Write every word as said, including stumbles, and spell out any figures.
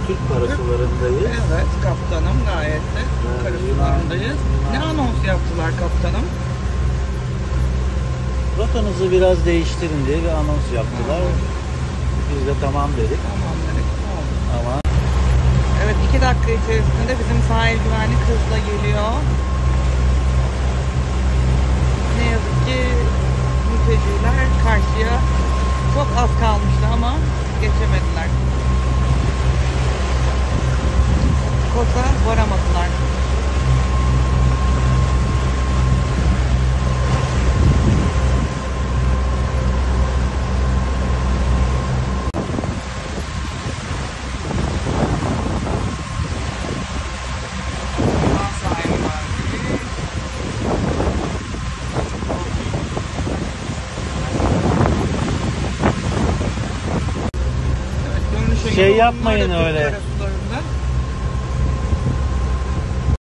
Türk karasularındayız. Evet kaptanım, gayet de Evet, karasularındayız. Yunan- Ne anons yaptılar kaptanım? Rotanızı biraz değiştirin diye bir anons yaptılar. Hı. Biz de tamam dedik Tamam dedik. Oldu. ama Evet, iki dakika içerisinde bizim sahil güvenlik hızla geliyor. Ne yazık ki mülteciler karşıya çok az kalmıştı ama geçemediler. Kos'a varamadılar. şey yapmayın öyle.